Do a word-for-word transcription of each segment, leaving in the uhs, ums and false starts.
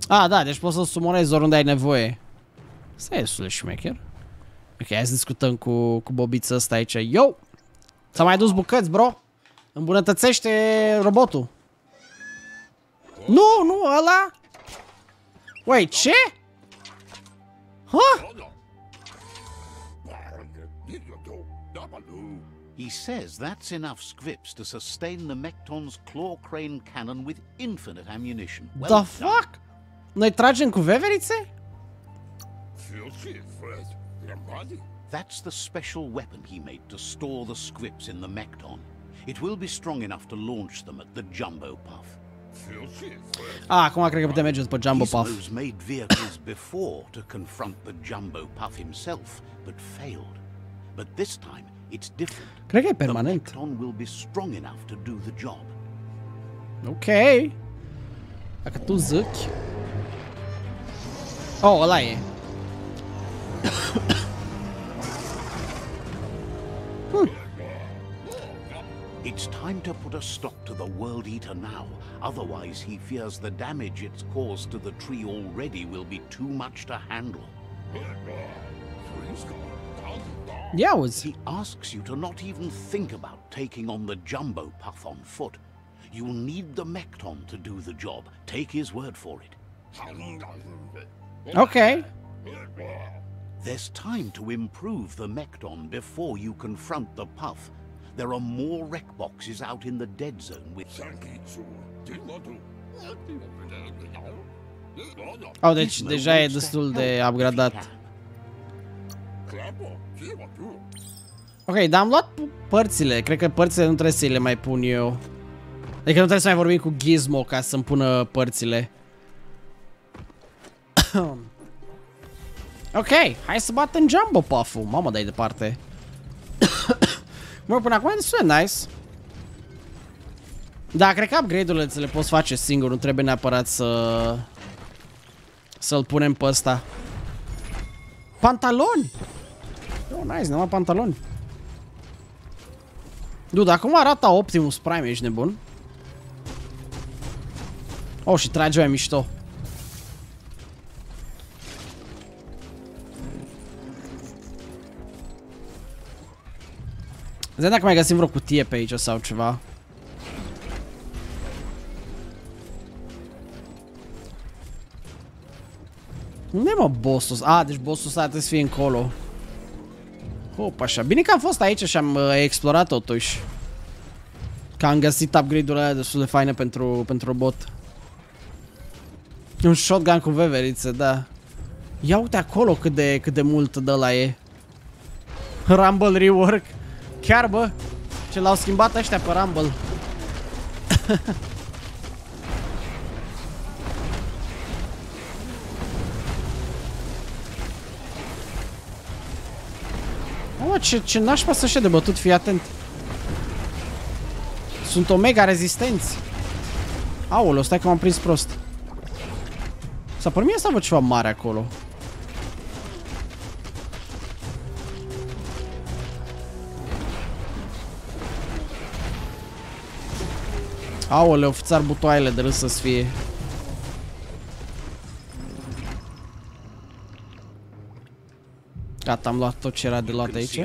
Ah, da, deci poți să sumonezi oriunde ai nevoie. Asta e destul de șmecher. Ok, hai să discutăm cu, cu bobița ăsta aici. Yo! S-a mai dus bucăți, bro. Îmbunătățește robotul. Nu, nu, ăla. Wait, ce? Huh? He says that's enough scripts to sustain the Mekton's claw crane cannon with infinite ammunition. Well The done. fuck? Noi tragem cu veverițe? That's the special weapon he made to store the scripts in the Mekton. It will be strong enough to launch them at the Jumbo Puff. Ah, acum cred că putem merge după Jumbo Puff. Gizmo's made vehicles before to confront the Jumbo Puff himself, but failed. But this time, it's different. Cred că e The permanent. Mekton will be strong enough to do the job. Ok. Dacă tu zici. Oh, ăla e. hmm. It's time to put a stop to the World Eater now. Otherwise, he fears the damage it's caused to the tree already will be too much to handle. Ia auzi. He asks you to not even think about taking on the Jumbo Puff on foot. You'll need the Mekton to do the job. Take his word for it. Ok. There's time to improve the Mekton before you confront the Puff. There are more wreck boxes out in the dead zone with... Oh, deci deja e destul de upgradat. Ok, dar am luat părțile. Cred că părțile nu trebuie să le mai pun eu. Adică nu trebuie să mai vorbim cu Gizmo ca să-mi pună părțile. Ok, hai să batem Jumbo Puff-ul. Mamă, dai departe. Mă, până acum e destul de nice. Da, cred că upgrade-urile ți le poți face singur. Nu trebuie neapărat să... Să-l punem pe ăsta. Pantaloni! Oh, nice, numai pantaloni. Dude, acum arată Optimus Prime, ești nebun? Oh, și trage mai mișto. Zi dacă mai găsim vreo cutie pe aici sau ceva. Unde e, mă, bossul? Ah, deci bossul ăsta trebuie să fie încolo. Hop, așa. Bine că am fost aici și am uh, explorat totuși. Că am găsit upgrade-urile alea destul de faine pentru, pentru robot. Un shotgun cu veverițe, da. Ia uite acolo cât de, cât de mult de ăla e. Rumble rework. Chiar, bă. Ce l-au schimbat ăștia pe Rumble. Mă, ce, ce nașpa să ăștia de bătut, fii atent. Sunt omega rezistenți. Aoleu, stai că m-am prins prost. Sau pe mine să văd ceva mare acolo. Aoleu, fițar butoaiele de râs să-ți fie. Gata, am luat tot ce era de luat aici.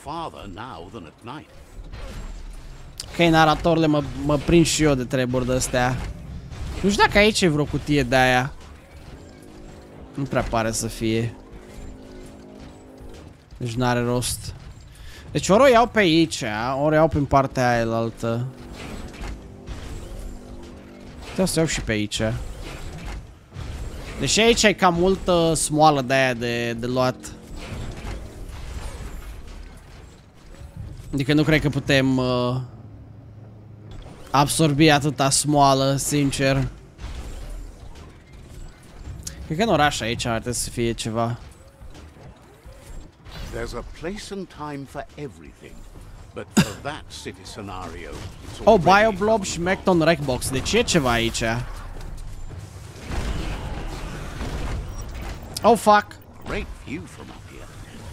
Ok, naratorile mă, mă prind și eu de treburi de-astea. Nu știu dacă aici e vreo cutie de-aia. Nu prea pare să fie. Deci n-are rost. Deci ori o iau pe aici, ori o iau prin partea aia altă. Trebuie să iau și pe aici. Deși aici e cam multă smoală de-aia de, de luat. Adică nu cred că putem uh, absorbi atâta smoală, sincer. Cred că în oraș aici ar trebui să fie ceva. There's a place and time for everything, but for that city scenario, it's Oh, already Bioblob și Mekton Wreckbox. Deci e ceva aici. Oh, fuck. great view from up here.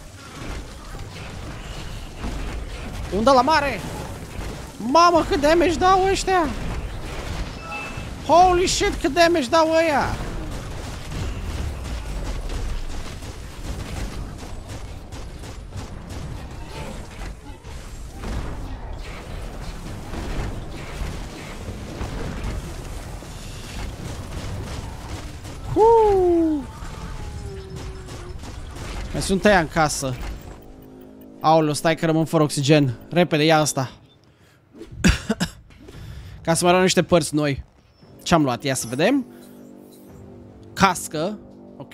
Unde la mare? Mamă, cât damage dau ăștia! Holy shit, cât damage dau ăia! Uuu. Mai sunt ăia în casă. Aoleu, stai că rămân fără oxigen. Repede, ia asta. Ca să mai luăm niște părți noi. Ce-am luat? Ia să vedem. Cască. Ok.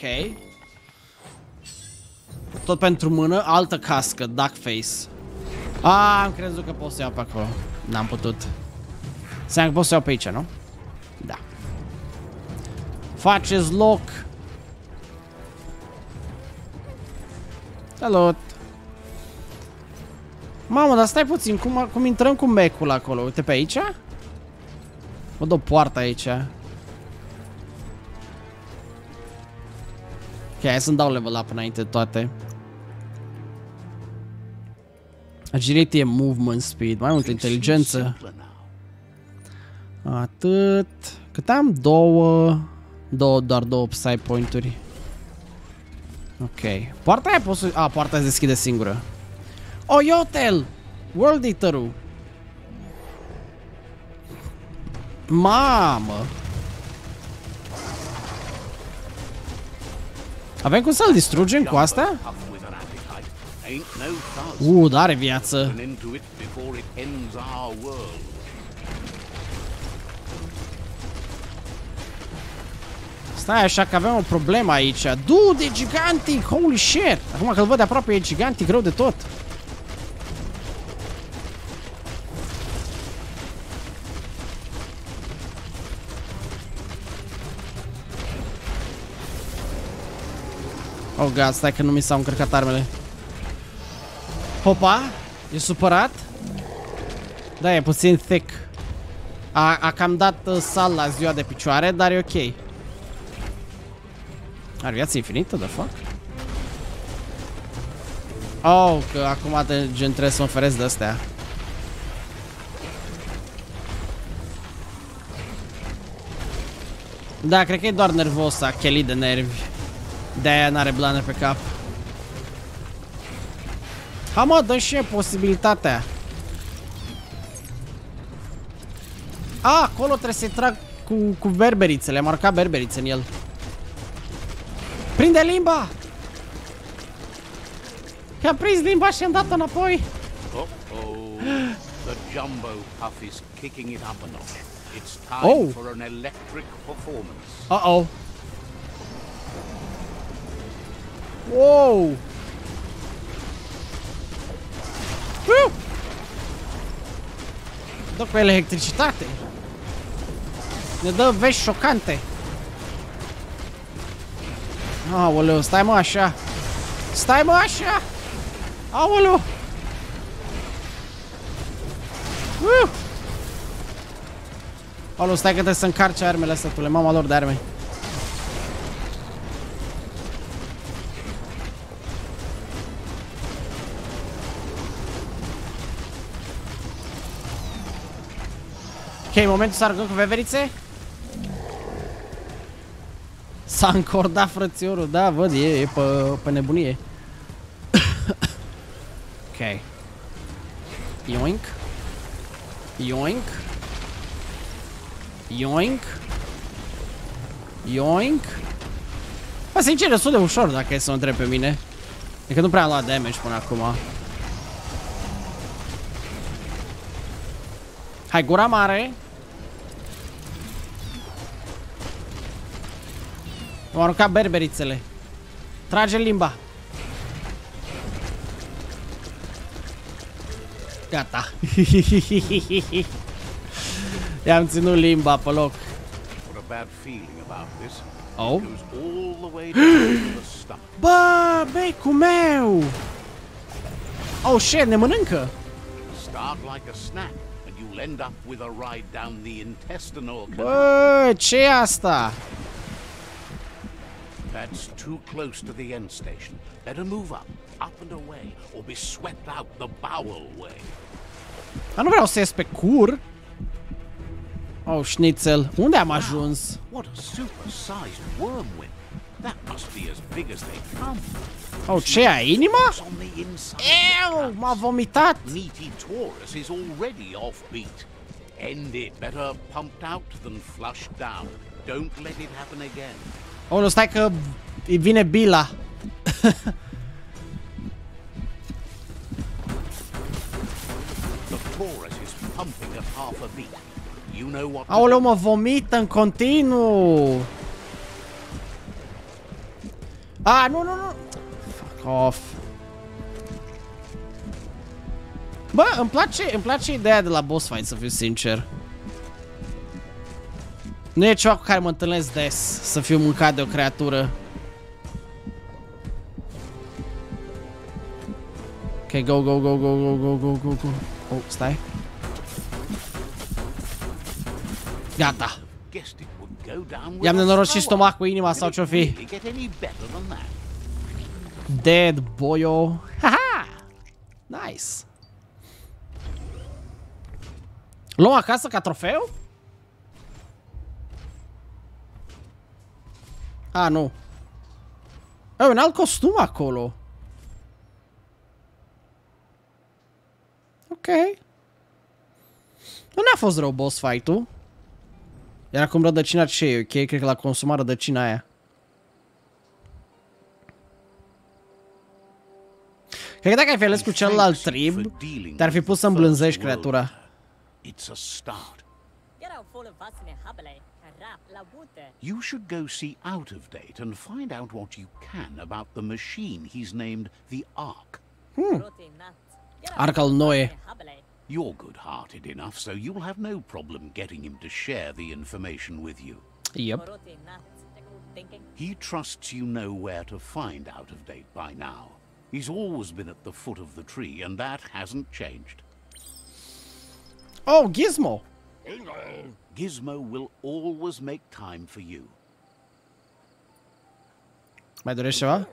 Tot pentru mână. Altă cască. Duckface. Ah, am crezut că pot să iau pe acolo. N-am putut. Înseamnă că pot să iau pe aici, nu? Da. Faceți loc. Salut. Mamă, dar stai puțin. Cum, cum intrăm cu mecul acolo? Uite pe aici? Văd o poartă aici. Ok, hai să-mi dau level up înainte de toate. Agility e movement speed. Mai multă inteligență. Atât. Cât am? Două. Două, doar două side point-uri. Ok. Poarta aia poți să... A, poarta se deschide singură. Oh, Yotel! World Eater-ul. Mamă! Avem cum să-l distrugem cu astea? Uuu, dar are viață. Stai așa că avem o problemă aici. Dude, e gigantic! Holy shit! Acum că-l văd de aproape, e gigantic rău de tot. Oh god, stai că nu mi s-au încărcat armele. Hopa, e supărat? Da, e puțin thick. A, a cam dat uh, sal la ziua de picioare, dar e ok. Are viață infinită, the fuck? Oh, că acum de gen trebuie să mă feresc de astea. Da, cred că e doar nervos, a chelit de nervi. De-aia n-are blană pe cap. Ha, mă, dă și posibilitatea. A, acolo trebuie să-i trag cu, cu berberițele. Am marcat berberițe în el. Prinde limba! I-am prins limba și am dat-o înapoi. Uh-oh. The jumbo puff is kicking it up a notch. It's time Oh. for an electric performance. Uh-oh. Wow! Uh! Dă cu electricitate. Ne dă vești șocante. Aoleu, stai mă așa. Stai mă așa. Aoleu. Uh! Aoleu, stai că trebuie să încarce armele astea, tu le mama lor de arme. Ok, momentul să arătăm cu veverițe. S-a încordat frățiorul, da, văd, e, e pe, pe nebunie. Ok. Yoink. Yoink. Yoink. Yoink. Bă, sincer, destul de ușor dacă e să mă întreb pe mine. E că nu prea am luat damage până acum. Hai, gura mare. M-au aruncat berberițele. Trage limba. Gata. I-am ținut limba pe loc. Oh. Bă, becul meu! Oh shit, ne mănâncă! Bă, ce e asta? That's too close to the end station. Better move up, up and away, or be swept out the bowel way. Dar nu vreau să ies pe cur. Oh, Schnitzel, unde am ajuns? What a super-sized wormwhip. That must be as big as they come. Oh, ce e, inima? On the inside. Ew, m-a vomitat. Meaty Taurus is already off-beat. End it. Better pumped out than flushed down. Don't let it happen again. Oh, stai că îi vine bila. Aoleu, mă vomită în continuu. Ah, nu, nu, nu. Fuck off. Bă, îmi place, îmi place ideea de la boss fight, să fiu sincer. Nu e ceva cu care mă întâlnesc des, să fiu mâncat de o creatură. Ok, go, go, go, go, go, go, go, go, go. Oh, stai. Gata. I-am nenorocit stomacul, inima sau ce-o fi. Dead, boyo. Haha! Nice. Luăm acasă ca trofeu? A, nu. E un alt costum acolo. Ok. Nu ne-a fost rău boss fight-ul. Iar acum rădăcina ce e, ok? Cred că l-a consumat rădăcina aia. Cred că dacă ai fi ales cu celălalt trib, te-ar fi pus să îmblânzești creatura. You should go see Out of Date and find out what you can about the machine he's named the Ark. Hmm. Ark al Noe. You're good-hearted enough, so you'll have no problem getting him to share the information with you. Yep. He trusts you know where to find Out of Date by now. He's always been at the foot of the tree, and that hasn't changed. Oh, Gizmo! Gizmo will always make time for you. Mai dorești ceva?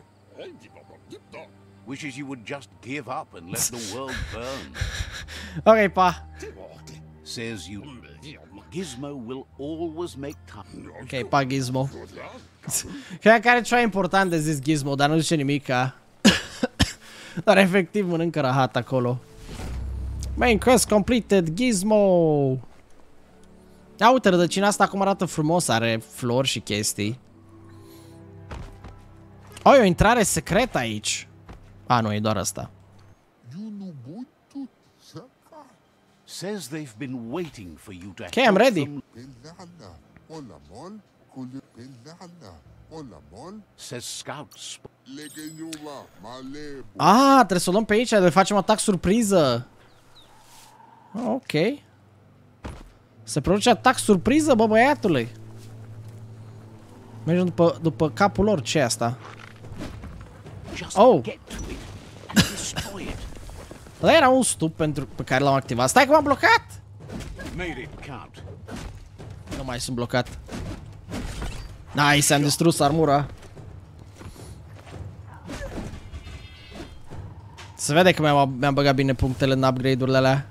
Wishes you would just give up and let the world burn. Ok, pa. Says you. Gizmo will always make time. Ok, pa, Gizmo. Cred că are ceva important de zis Gizmo, dar nu zice nimica. Dar efectiv mănâncă rahat acolo. Main quest completed, Gizmo! Ia uite, rădăcina asta acum arată frumos, are flori și chestii. Oh, e o intrare secretă aici. A, nu, e doar asta. Says they've been waiting for you to. Okay, I'm ready. Says scouts. Ah, trebuie să o luăm pe aici, le facem atac surpriză. Ok. Se produce atac surpriză, bă, băiatule. Mergem după, după capul lor, ce e asta? Oh! Ăla era un stup pentru, pe care l-am activat. Stai că m-am blocat! Nu mai sunt blocat. Nice, am distrus armura. Se vede că mi-am mi băgat bine punctele în upgrade-urile alea.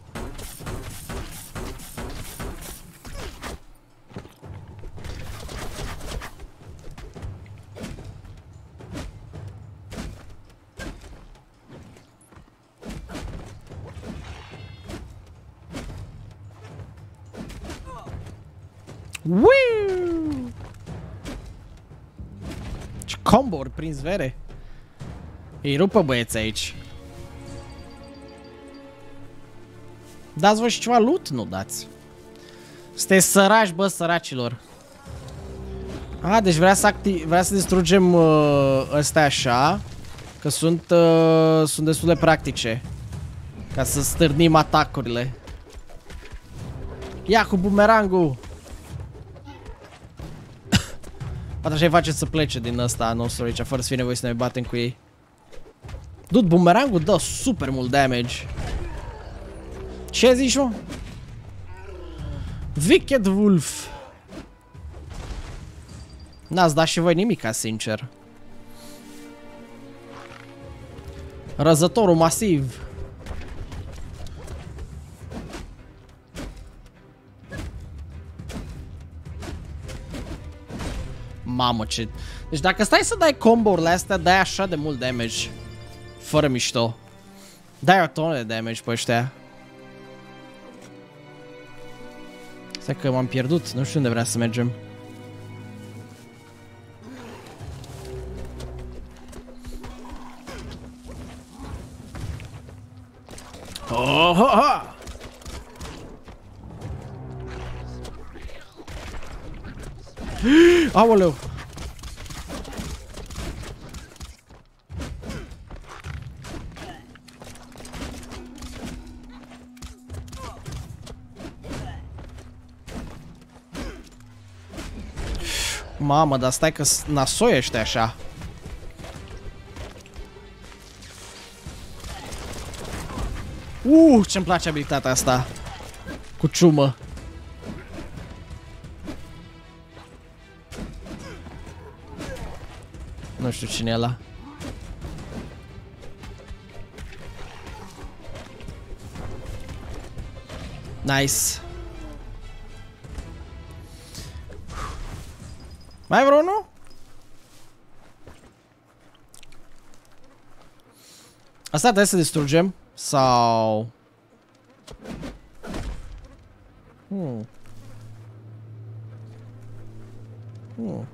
Wiu! Ce combo-uri prins vere. Îi rupă băieți aici. Dați voi și ceva loot? Nu dați. Sunteți săraci, bă, săracilor. Ah, deci vrea să, activ vrea să distrugem uh, ăstea așa. Că sunt, uh, sunt destul de practice. Ca să stârnim atacurile. Ia cu bumerangul. Poate așa îi face să plece din ăsta nostru aici, fără să fie nevoie să ne batem cu ei. Dude, bumerangul dă super mult damage. Ce zici, mă? Wicked Wolf. N-ați dat și voi nimica, sincer. Răzătorul masiv. Mamă, ce... Deci dacă stai să dai combo-urile astea, dai așa de mult damage. Fără mișto. Dai o tonă de damage pe ăștia. Stai că m-am pierdut, nu știu unde vrea să mergem. Aoleu! Mamă, dar stai că nasoi ăștia așa. Uh, ce-mi place abilitatea asta. Cu ciumă. Nu știu cine e ăla. Nice. Mai vreau unul? Asta trebuie să distrugem? Sau... Hmm. Hmm.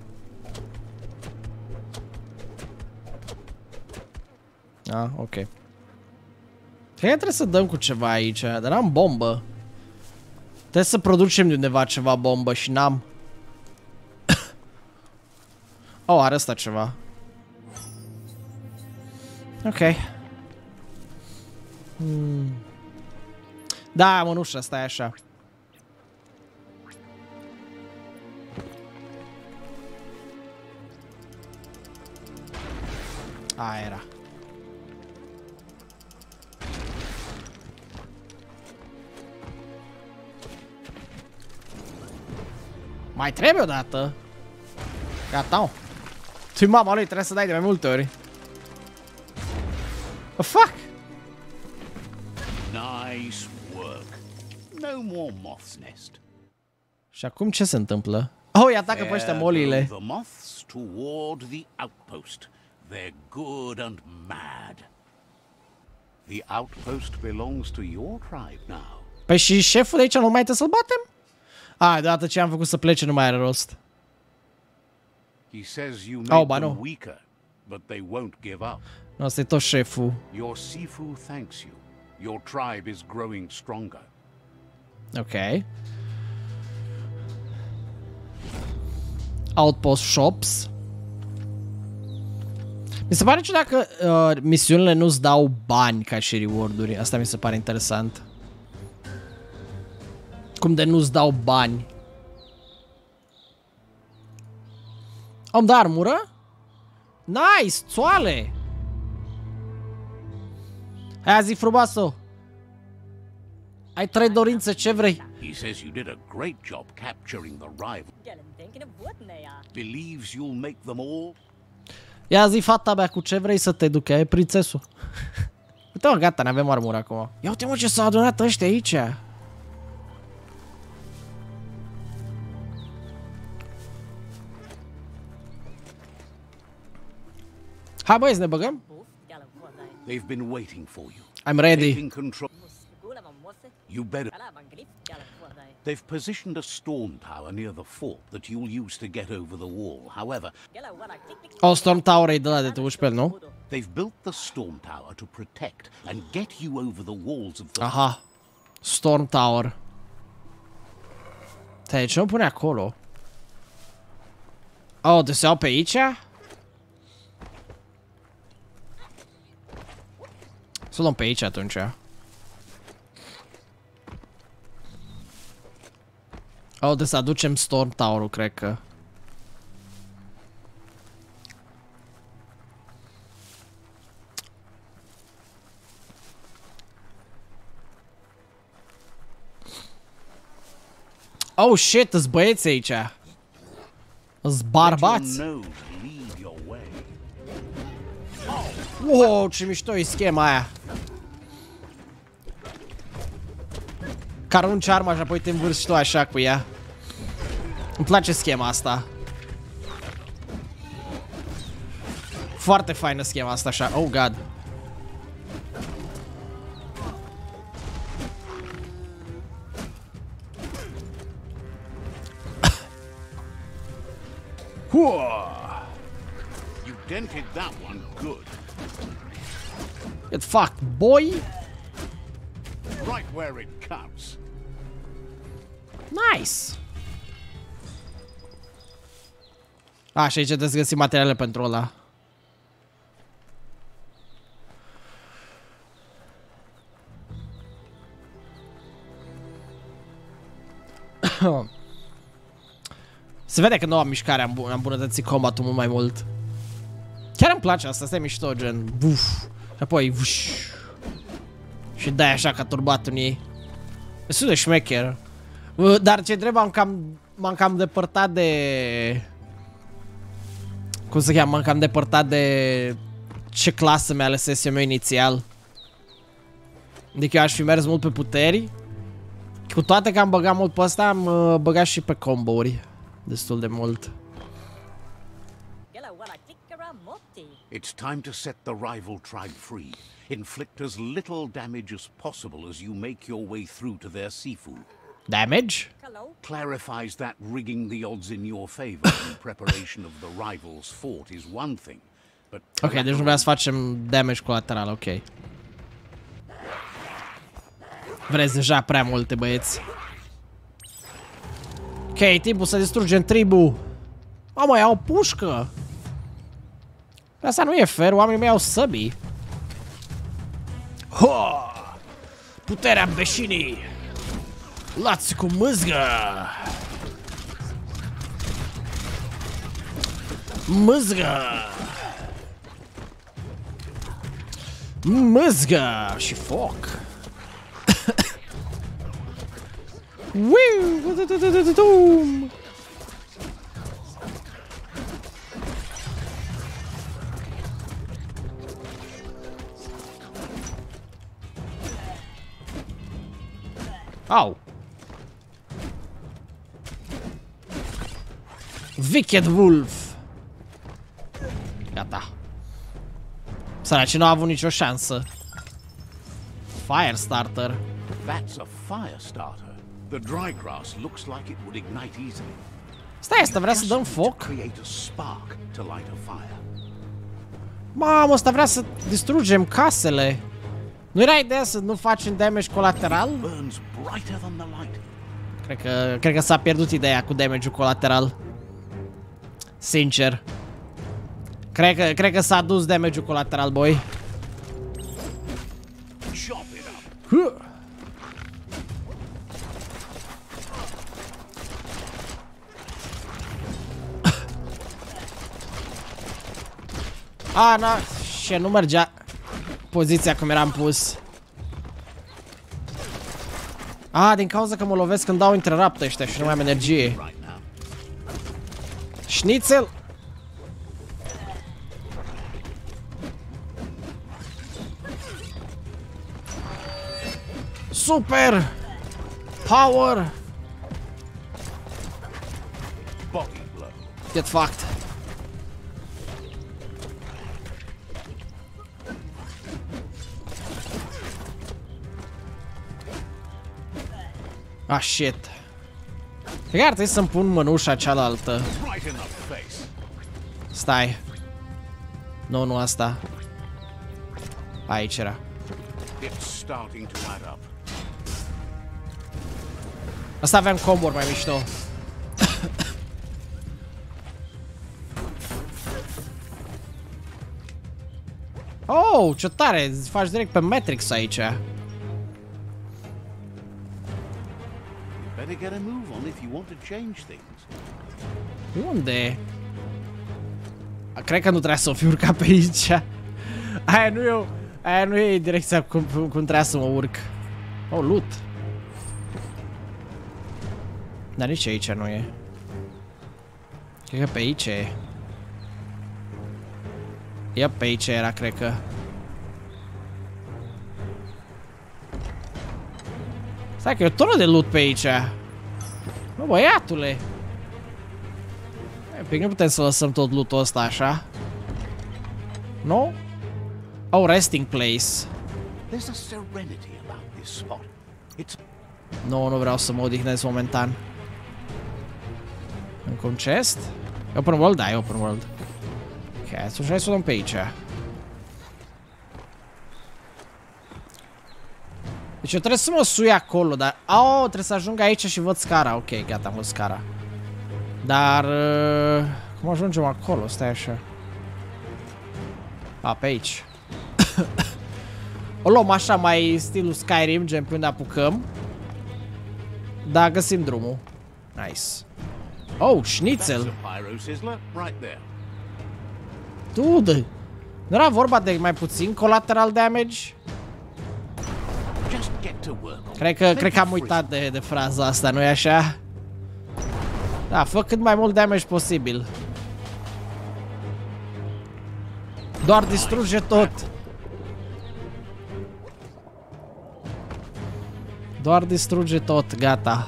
Ah, ok. Cred că trebuie să dăm cu ceva aici, dar n-am bombă. Trebuie să producem de undeva ceva bombă și n-am. Oh, are ăsta ceva. Ok. Hmm. Da, mănușa, stai așa. Aia era. Mai trebuie o dată. Gata. Tu mama lui trebuie să dai de mai multe ori. The fuck? Nice work. No more moth's nest. Și acum ce se întâmplă? Oh, îi atacă pe ăștia moliile. The moths toward the outpost. They're good and mad. The outpost belongs to your tribe now. Păi și șeful de aici nu mai trebuie să-l batem? A, deodată ce am făcut să plece nu mai are rost. He says you Oh, made ba them nu. weaker, but they won't give up. Nu, ăsta e tot șeful. Your Sifu thanks you. Your tribe is growing stronger. Ok. Outpost shops. Mi se pare ciudat că uh, misiunile nu-ți dau bani ca și reward-uri. Asta mi se pare interesant. Cum de nu-ți dau bani? Am da armură? Nice! Țoale! Hai, zi frumoasă! Ai trei dorințe, ce vrei? He says you did a great job capturing the rival. Believes you'll make them all. Ia zi, fata mea, cu ce vrei să te ducă? E prințesul. Uite mă, gata, ne avem armură acum. Ia uite mă ce s-au adunat ăștia aici. Hai băi, să ne băgăm? They've been waiting for you. I'm ready. Taking control. You better. They've positioned a storm tower near the fort that you'll use to get over the wall. However, O, Storm Tower e de la de te uși pe el, nu? they've built the storm tower to protect and get you over the walls of the. Aha. Storm Tower. Te ce nu pune acolo? Oh, de se iau pe aici? Să o luăm pe aici atunci. Oh, de să aducem Storm Tower-ul, cred că. Oh, shit, îs băieți aici. Îs barbați. Wow, ce mișto e schema aia. Că arunci arma și apoi te învârți tu așa cu ea. Îmi place schema asta. Foarte faină schema asta așa. Oh, God. You dented that one good. Get fucked, boy. Right where it counts. Nice. A, și aici trebuie să găsim materiale pentru ăla. Se vede că noua mișcare am îmbunătățit combatul mult mai mult. Chiar îmi place asta, asta e mișto, gen buf. Și apoi vuș. Și dai așa ca turbat în ei. Destul de șmecher. Dar ce trebuie, am cam, m-am cam depărtat de... Cum se cheamă? M-am cam depărtat de... Ce clasă mi-a alesesem eu inițial. Adică eu aș fi mers mult pe puteri. Cu toate că am băgat mult pe ăsta, am uh, băgat și pe combo-uri. Destul de mult. It's time to set the rival tribe free. Inflict as little damage as possible as you make your way through to their seafood. Damage? Clarifies that rigging the odds in your favor in preparation of the rival's fort is one thing, but... Ok, deci nu vrea să facem damage colateral, ok. Vreți deja prea multe, băieți. Ok, timpul să distrugem tribu. O, mă, iau o pușcă. Asta nu e fair, oamenii mei au săbii. Ho! Puterea beșinii! Luați cu mâzgă! Mâzgă! Mâzgă! Și foc! Wiu! Au! Wicked Wolf! Gata. Săraci nu au avut nicio șansă. Firestarter. That's a fire starter. The dry grass looks like it would ignite easily. Stai, asta vrea să dăm foc? Create a spark to light a fire. Mamă, ăsta vrea să distrugem casele. Nu era ideea să nu facem damage colateral? Burns brighter than the light. Cred că, cred că s-a pierdut ideea cu damage-ul colateral. Sincer. Cred că, cred că s-a dus damage-ul colateral, boy. Chop it up. Huh. A, na, și nu mergea poziția cum eram pus. A, din cauza că mă lovesc când dau interrupt ăștia și nu mai am energie. Schnitzel! Super! Power! Get fucked! Ah, shit. Cred că ar trebui să-mi pun mănușa cealaltă. Stai. Nu, nu asta. Aici era. Asta aveam combo-uri mai mișto. Oh, ce tare! Îți faci direct pe Matrix aici. Unde? Cred că nu trebuie să o fi urcat pe aici. Aia nu e, aia nu e direcția cum, cum trebuie să mă urc. Oh, loot. Dar nici aici nu e. Cred că pe aici e. Ia, pe aici era, cred că. Stai că e o tonă de loot pe aici. Bă, băiatule. E, nu putem să lăsăm tot loot-ul ăsta așa. Nu? Oh, resting place. Nu, nu vreau să mă odihnesc momentan. Încă un chest? E open world? Da, e open world. Ok, atunci hai să o luăm pe aici. Deci eu trebuie să mă sui acolo, dar... Oh, trebuie să ajung aici și văd scara. Ok, gata, am văzut scara. Dar... Uh, Cum ajungem acolo? Stai așa. A, pe aici. O luăm așa mai stilul Skyrim, gen pe unde apucăm. Da, găsim drumul. Nice. Oh, schnitzel. Dude, nu era vorba de mai puțin collateral damage? Cred că, cred că am uitat de, de fraza asta, nu-i așa? Da, fă cât mai mult damage posibil. Doar distruge tot. Doar distruge tot, gata.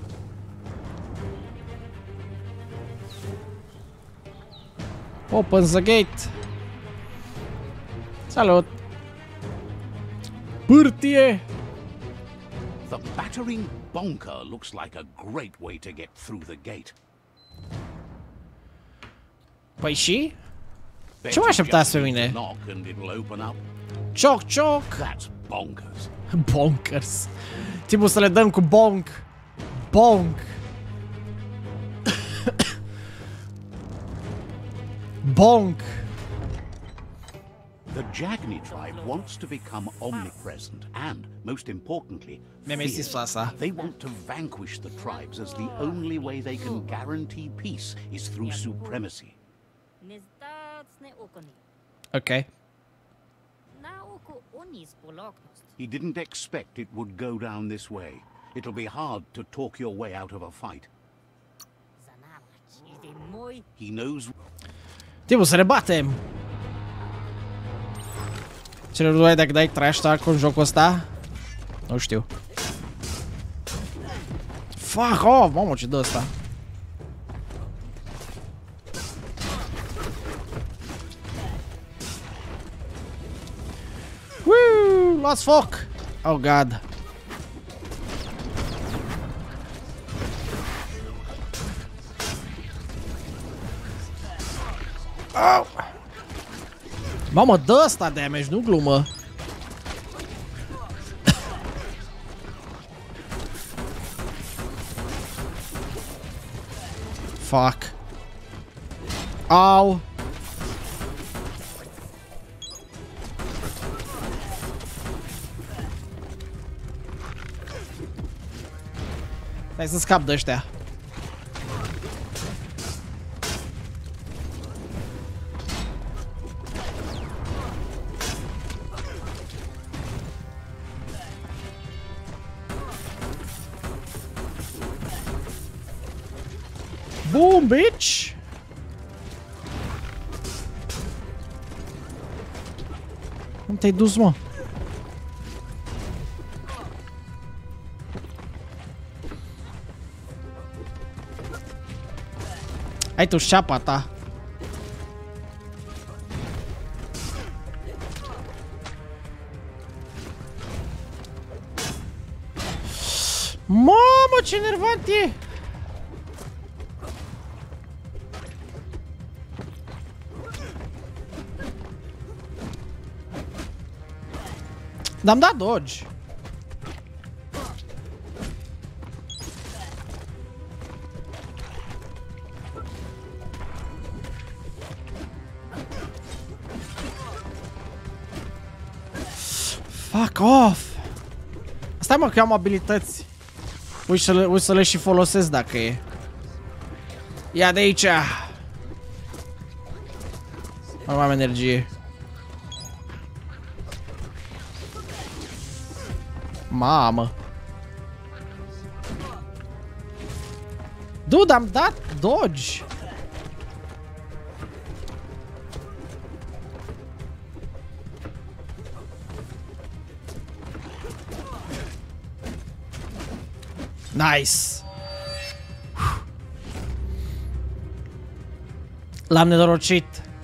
Open the gate. Salut. Pârtie. The battering bonker looks like a great way to get through the gate. Păi și? Ce mă așteptați pe mine? Cioc, cioc. That's bonkers. Bonkers. Tipul să le dăm cu bonk. Bonk. Bonk. The Jagni tribe wants to become omnipresent and, most importantly, feared. They want to vanquish the tribes as the only way they can guarantee peace is through supremacy. Okay. He didn't expect it would go down this way. It'll be hard to talk your way out of a fight. He knows... Tipul, să ne batem! Ce nu dai dacă dai trash talk în jocul ăsta? Nu știu. Fuck off! Mamă, ce dă ăsta? Woo! Luați foc! Oh, God! Oh! Mamă, dă ăsta damage, nu glumă! Fuck! Au! Hai să scap de ăștia. Boom, bitch! Cum te-ai dus, mă? Ai tu șapa ta. Mamă, ce nervant e! Dar-mi dat dodge. Fuck off! Stai mă că am abilități. Uite să le, uite să le și folosesc dacă e. Ia de aici! Nu mai am energie. Mamă! Dude, am dat dodge! Nice! L-am nedorocit!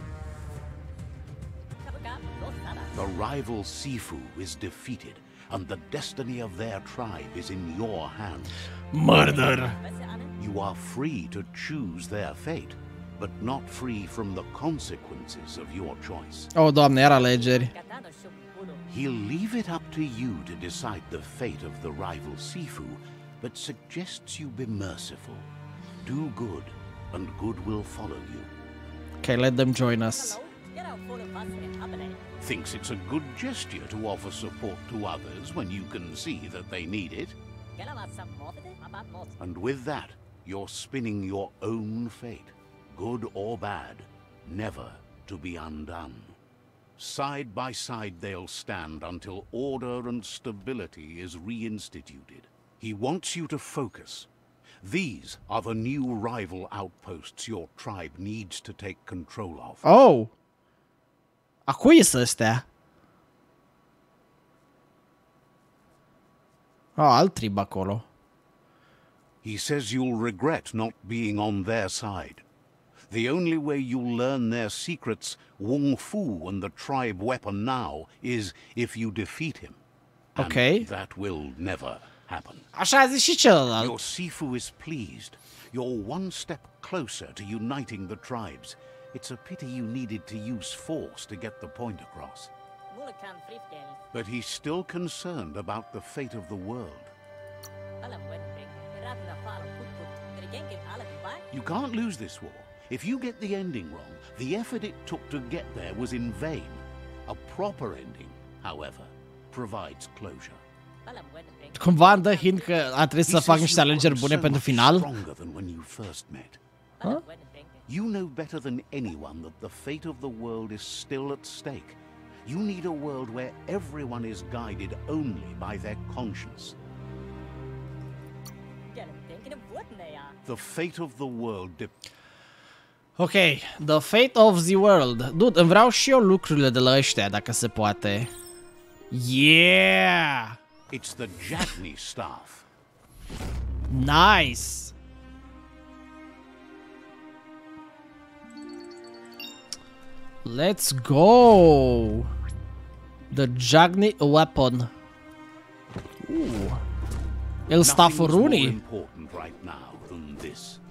The rival Sifu is defeated, and the destiny of their tribe is in your hands. Murder! You are free to choose their fate, but not free from the consequences of your choice. Oh, Doamne, iar alegeri. He'll leave it up to you to decide the fate of the rival Sifu, but suggests you be merciful, do good, and good will follow you. Okay, let them join us. Thinks it's a good gesture to offer support to others when you can see that they need it. And with that, you're spinning your own fate, good or bad, never to be undone. Side by side they'll stand until order and stability is reinstituted. He wants you to focus. These are the new rival outposts your tribe needs to take control of. Oh! A cui sunt astea? Oh, alt trib acolo. He says you'll regret not being on their side. The only way you'll learn their secrets, Wong Fu and the tribe weapon now, is if you defeat him. And okay. that will never happen. Așa a zis și celălalt. Your Sifu is pleased. You're one step closer to uniting the tribes. It's a pity you needed to use force to get the point across. But he's still concerned about the fate of the world. You can't lose this war. If you get the ending wrong, the effort it took to get there was in vain. A proper ending, however, provides closure. Cumva îmi dă hint că a trebuit să fac niște alegeri bune pentru final. Huh? You know better than anyone that the fate of the world is still at stake. You need a world where everyone is guided only by their conscience. The fate of the world depends. Ok, the fate of the world. Dude, îmi vreau și eu lucrurile de la ăștia, dacă se poate. Yeah! It's the Jagni staff. Nice! Let's go! The Jagni weapon. Ooh. El stafful runii. Important right now than this.